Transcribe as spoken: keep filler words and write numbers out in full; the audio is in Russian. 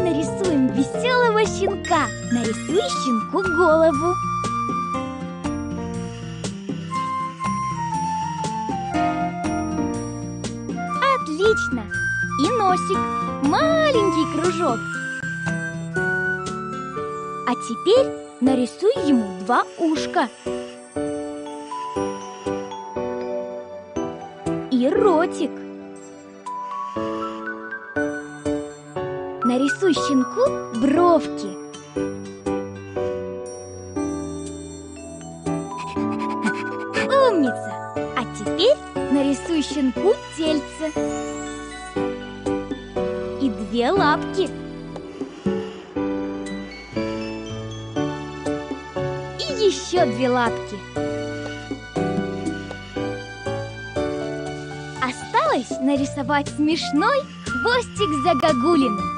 нарисуем веселого щенка. Нарисуй щенку голову. Отлично! И носик, маленький кружок. А теперь нарисуй ему два ушка. И ротик. Нарисуй щенку бровки. Умница! А теперь нарисуй щенку тельце. И две лапки. И еще две лапки. Осталось нарисовать смешной хвостик загогулины.